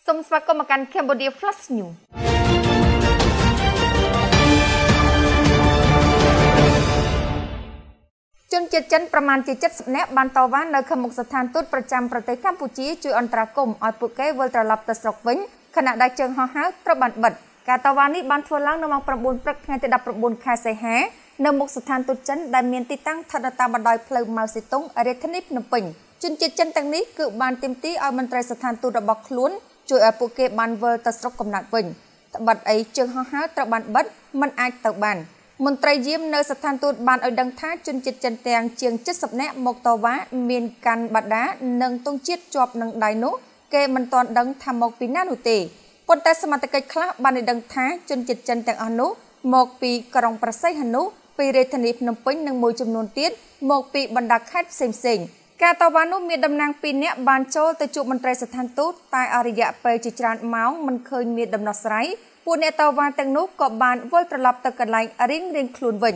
សូមស្វាគមន៍មកកាន់ Cambodia Flash News ជនជាតិចិនប្រមាណជា70នាក់បានតវ៉ានៅខាងមុខស្ថានទូតប្រចាំប្រទេសកម្ពុជាជួយអន្តរាគមន៍ឲ្យពួកគេវិលត្រឡប់ទៅស្រុកវិញខណៈដែលជើងហោះហើរត្រូវបានបិទការតវ៉ានេះបានធ្វើឡើងនៅម៉ោង 9 ព្រឹកថ្ងៃទី 19 ខែសីហានៅមុខស្ថានទូតចិនដែលមានទីតាំងស្ថិតនៅតាមបណ្ដោយផ្លូវម៉ៅសេតុងរាជធានីភ្នំពេញជនជាតិចិនទាំងនេះគឺបានទាមទារឲ្យមន្ត្រីស្ថានទូតរបស់ខ្លួនជួយឲ្យពួកគេបានវិលទៅស្រុកកំណើតវិញត្បិតអីជើងហោះហើរត្រូវបានបិទមិនអាចទៅបានមន្ត្រីយាមនៅស្ថានទូតបានឲ្យដឹងថាជនជាតិចិនទាំងជាង70នាក់មកតវ៉ាមានកាន់បដានិងទង់ជាតិជាប់នឹងដៃនោះគេមិនទាន់ដឹងថាមកពីណានោះទេប៉ុន្តែសមត្ថកិច្ចខ្លះបានឲ្យដឹងថាជនជាតិចិនទាំងអស់នោះមកពីក្រុងប្រស័យហនុពីរាជធានីភ្នំពេញនិងមួយចំនួនទៀតមកពីបណ្ដាខេត្តផ្សេងៗការតវ៉ានោះមានតំណាង2នាក់បានចូលទៅជួបមន្ត្រីស្ថានទូតតែអរិយៈពេលជាច្រើនម៉ោងមិនឃើញមានដំណោះស្រាយពួកអ្នកតវ៉ាទាំងនោះក៏បានវិលត្រឡប់ទៅកន្លែងរៀងខ្លួនវិញ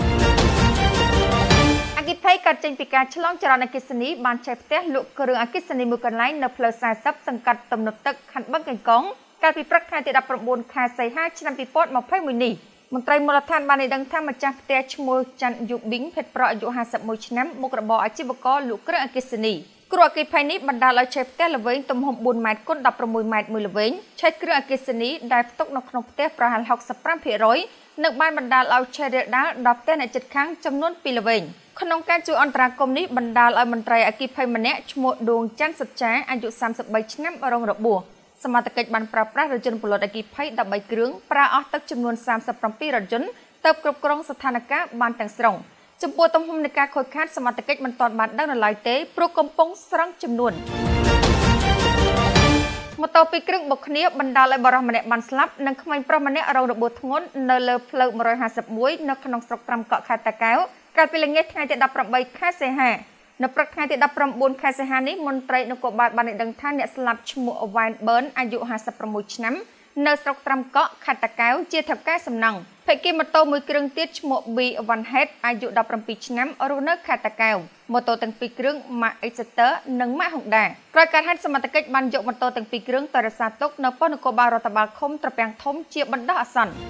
អគិភ័យកើតចេញពីការឆ្លងចរន្តអគ្គិសនីបានឆេះផ្ទះលក់គ្រឿងអគ្គិសនីមួយកន្លែងនៅផ្លូវ40សង្កាត់ទំនប់ទឹកខណ្ឌបឹងកេងកងកាលពីព្រឹកថ្ងៃទី 19 ខែសីហាឆ្នាំ 2021 នេះមន្ត្រីមូលដ្ឋានបានឲ្យដឹងថាម្ចាស់ផ្ទះឈ្មោះច័ន្ទយុប៊ីងភេទប្រុសអាយុ 51 ឆ្នាំមុខរបរអាជីវករលក់គ្រឿងអគ្គិសនីគ្រោះអគ្គិភ័យនេះបណ្ដាលឲ្យឆេះផ្ទះល្វែងទំហំ 4 ម៉ែត្រគុណ 16 ម៉ែត្រមួយល្វែងឆេះគ្រឿងអគ្គិសនីដែលផ្ទុកនៅក្នុងផ្ទះប្រហែល 65%និងបានបណ្ដាលឲ្យឆេះរាលដាលដល់ផ្ទះអ្នកជិតខាងចំនួន 2 ល្វែងក្នុងការជួយអន្តរាគមន៍នេះបណ្ដាលឲ្យមន្ត្រីអគ្គិភ័យម្នាក់ឈ្មោះដួងច័ន្ទសុចាអាយុ 33 ឆ្នាំរងរបួសសមត្ថកិច្ចបានប្រើប្រាស់រថយន្តពលរដ្ឋអគ្គិភ័យ13គ្រឿងប្រើអស់ទឹកចំនួន 37 រថយន្តទៅគ្រប់គ្រងស្ថានភាពបានទាំងស្រុងចំពោះទំហំនៃការខូចខាតសមត្ថកិច្ចមិនទាន់បានដឹងនៅឡើយទេព្រោះកំពុងស្រង់ចំនួនម៉ូតូ2គ្រឿងបុកគ្នាបណ្ដាលឲ្យបរិសម្នាក់បានស្លាប់និងក្មេងប្រុសម្នាក់រងរបួសធ្ងន់នៅលើផ្លូវ151នៅក្នុងស្រុកត្រាំកក់ខេត្តតាកែវកាលពីល្ងាចថ្ងៃទី 18 ខែសីហានៅព្រឹកថ្ងៃទី 19 ខែសីហានេះមន្ត្រីនគរបាលបានដឹងថាអ្នកស្លាប់ឈ្មោះវ៉ែនប៊ឺនអាយុ 56 ឆ្នាំនៅស្រុកត្រាំកក់ខេត្តតាកែវជាថៅកែសំណង់ភេកីម៉ូតូមួយគ្រឿងទៀតឈ្មោះ B Van Het អាយុ 17 ឆ្នាំរស់នៅខេត្តតាកែវម៉ូតូទាំងពីរគ្រឿងម៉ាក Exeter និងម៉ាក Honda ក្រោយការហេតុសមត្ថកិច្ចបានយកម៉ូតូទាំងពីរគ្រឿងទៅរក្សាទុកនៅប៉ុស្តិ៍នគរបាលរដ្ឋបាលឃុំត្រពាំងធំជាបណ្ដោះអាសន្ន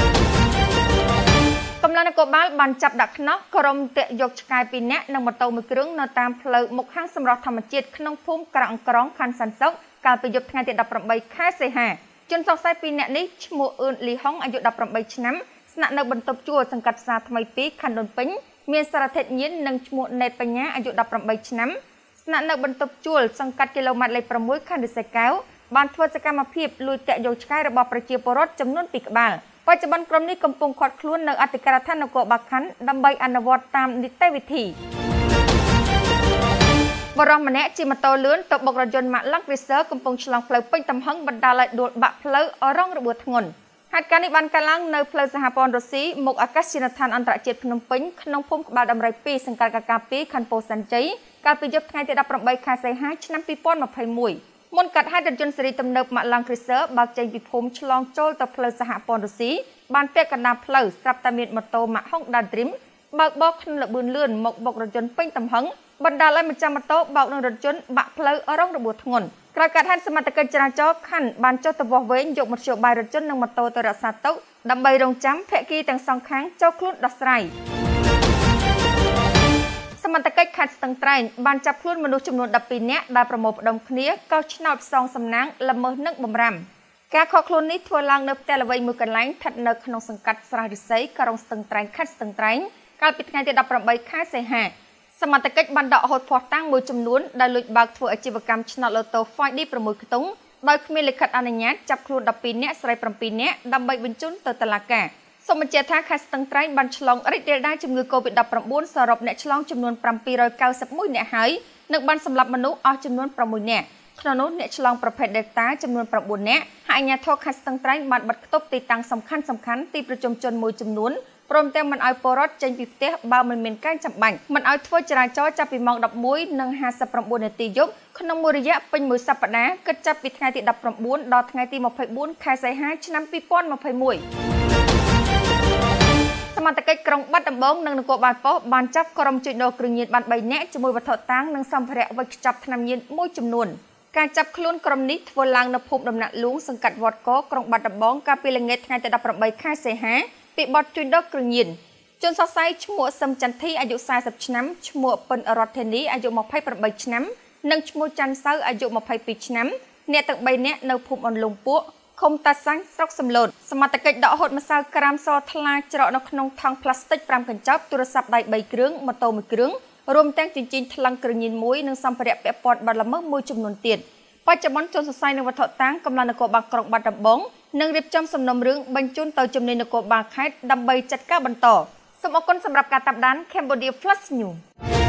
កម្លាំងនគរបាលបានចាប់ដាក់ខ្នោះក្រុមតាក់យកឆ្កែ2នាក់និងម៉ូតូមួយគ្រឿងនៅតាមផ្លូវមុខហាងសម្រស់ធម្មជាតិក្នុងភូមិក្រអង្គក្រងខណ្ឌសាន់សុកកាលពីយប់ថ្ងៃទី 18 ខែសីហាជនសង្ស័យ2នាក់នេះឈ្មោះអឿនលីហុងអាយុ 18 ឆ្នាំស្នាក់នៅបន្ទប់ជួលសង្កាត់ផ្សារថ្មី2ខណ្ឌដូនពេញមានសារធាតុញៀននិងឈ្មោះណេតបញ្ញាអាយុ 18 ឆ្នាំស្នាក់នៅបន្ទប់ជួលសង្កាត់គីឡូម៉ែត្រលេខ 6 ខណ្ឌរិស័យកែវបានធ្វើសកម្មភាពលួចតាក់យកឆ្កែរបស់ប្រជាពលរដ្ឋចំនួន2ក្បាលបច្ចុប្បន្នក្រុមនេះកំពុងឃាត់ខ្លួននៅអធិការដ្ឋាននគរបាលខណ្ឌដើម្បីអនុវត្តតាមនីតិវិធីបរិសម្នាក់ជិះម៉ូតូលឿនទៅបុករថយន្តម៉ាក Land Cruiser កំពុងឆ្លងផ្លូវពេញទំហឹងបណ្ដាលឲ្យដួលបាក់ផ្លូវរងរបួសធ្ងន់ហេតុការណ៍នេះបានកើតឡើងនៅផ្លូវសហព័ន្ធរុស្ស៊ីមុខអាកាសយានដ្ឋានអន្តរជាតិភ្នំពេញក្នុងភូមិក្បាលដំរី2សង្កាត់កាកា2ខណ្ឌពោធិ៍សែនជ័យកាលពីយប់ថ្ងៃទី 18 ខែសីហាឆ្នាំ 2021មុនកាត់ហេតុរថយន្តស៊េរីទំនើបម៉ាក Land Cruiser បើកចេញពីភូមិឆ្លងចូលទៅផ្លូវសហព័ន្ធរុស្ស៊ីបានពាក់កណ្ដាលផ្លូវស្រាប់តែមានម៉ូតូម៉ាក Honda Dream បើកបោកក្នុងល្បឿនលឿនមកបុករថយន្តពេញទំហឹងបណ្ដាលឲ្យម្ចាស់ម៉ូតូបោកនឹងរថយន្តបាក់ផ្លូវរងរបួសធ្ងន់ក្រោយកាត់ហេតុសមត្ថកិច្ចចរាចរណ៍ខណ្ឌបានចុះទៅវាស់វែងយកមធ្យោបាយរថយន្តនិងម៉ូតូទៅរក្សាទុកដើម្បីរងចាំភាគីទាំងសងខាងចូលខ្លួនដោះស្រាយសមត្ថកិច្ចខេត្តស្ទឹងត្រែងបានចាប់ខ្លួនមនុស្សចំនួន 12 នាក់ដែលប្រមូលផ្ដុំគ្នាកោសឆ្នោតផ្សងសំណាងល្មើសនិងបំរាមការខកខ្លួននេះធ្វើឡើងនៅផ្ទះល្វែងមួយកន្លែងស្ថិតនៅក្នុងសង្កាត់ស្រះរិស័យក្រុងស្ទឹងត្រែងខេត្តស្ទឹងត្រែងកាលពីថ្ងៃទី 18 ខែសីហាសមត្ថកិច្ចបានដកហូតភស្តុតាងមួយចំនួនដែលលួចបើកធ្វើអាជីវកម្មឆ្នោតឡូតូ 5D 6ខ្ទង់ដោយគ្មានលិខិតអនុញ្ញាតចាប់ខ្លួន 12 នាក់ស្រី 7 នាក់ដើម្បីបញ្ជូនទៅតុលាការសូមបញ្ជាក់ថាខេត្តស្ទឹងត្រែងបានឆ្លងរីករាលដាលជំងឺ COVID-19 សរុបអ្នកឆ្លងចំនួន 791 នាក់ហើយនិងបានសម្លាប់មនុស្សអស់ចំនួន 6 នាក់ក្នុងនោះអ្នកឆ្លងប្រភេទ Delta ចំនួន 9 នាក់ហើយអាជ្ញាធរខេត្តស្ទឹងត្រែងបានបិទគប់ទីតាំងសំខាន់ៗទីប្រជុំជនមួយចំនួនព្រមទាំងមិនឲ្យពលរដ្ឋចេញពីផ្ទះបើមិនមានការចាំបាច់មិនឲ្យធ្វើចរាចរណ៍ចាប់ពីម៉ោង 11:59 នាទីយប់ក្នុងមួយរយៈពេញមួយសប្តាហ៍គិតចាប់ពីថ្ងៃទី 19 ដល់ថ្ងៃទី 24 ខែសីហាឆ្នាំ 2021សមត្ថកិច្ចក្រុងបាត់ដំបងនិងនគរបាលប៉ុស្តិ៍បានចាប់ក្រុមជួញដូរគ្រឿងញៀនបាន 3 នាក់ជាមួយវត្ថុតាងនិងសម្ភារៈវេចខ្ចប់ថ្នាំញៀនមួយចំនួនការចាប់ខ្លួនក្រុមនេះធ្វើឡើងនៅភូមិដំណាក់លួងសង្កាត់វត្តកក្រុងបាត់ដំបងកាលពីល្ងាចថ្ងៃទី18ខែសីហាពីបទជួញដូរគ្រឿងញៀនជនសរសៃឈ្មោះសឹមចន្ទធីអាយុ40ឆ្នាំឈ្មោះពិនរដ្ឋធានីអាយុ28ឆ្នាំនិងឈ្មោះច័ន្ទសៅអាយុ22ឆ្នាំអ្នកទាំង3នាក់នៅភូមិអន្លង់ពួកឃុំតាសាំងស្រុកសំឡូតសមត្ថកិច្ចដកហូតម្សៅក្រាមសថ្លាច្រកនៅក្នុងថង់ផ្លាស្ទិក5កញ្ចប់ទូរស័ព្ទដៃ3គ្រឿងម៉ូតូ1គ្រឿងរួមទាំងចិញ្ចៀនថ្លឹងគ្រឿងញៀន1និងសម្ភារៈពាក់ព័ន្ធបាត់ល្មើសមួយចំនួនទៀតបច្ចុប្បន្នជនសរសៃនឹងវត្ថុតាងកំឡុងនគរបាលក្រុងបាត់ដំបងនិងរៀបចំសំណុំរឿងបញ្ជូនទៅជំនាញនគរបាលខេត្តដើម្បីចាត់ការបន្តសូមអរគុណសម្រាប់ការតាមដាន Cambodia Flash News